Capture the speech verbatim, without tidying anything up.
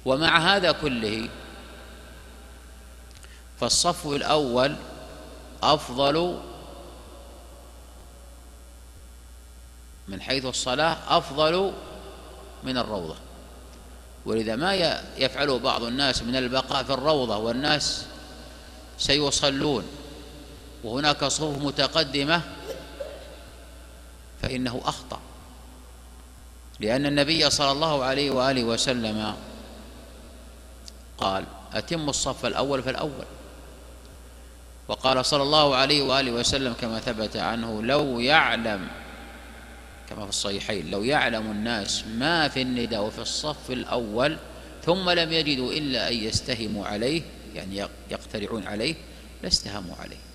ومع هذا كله فالصف الأول أفضل من حيث الصلاة، أفضل من الروضة. ولذا ما يفعله بعض الناس من البقاء في الروضة والناس سيصلون وهناك صفوف متقدمة فإنه أخطأ، لأن النبي صلى الله عليه وآله وسلم قال: أتم الصف الأول فالأول. وقال صلى الله عليه وآله وسلم كما ثبت عنه: لو يعلم، كما في الصحيحين، لو يعلم الناس ما في النداء وفي الصف الأول ثم لم يجدوا إلا أن يستهموا عليه، يعني يقترعون عليه، لاستهموا عليه.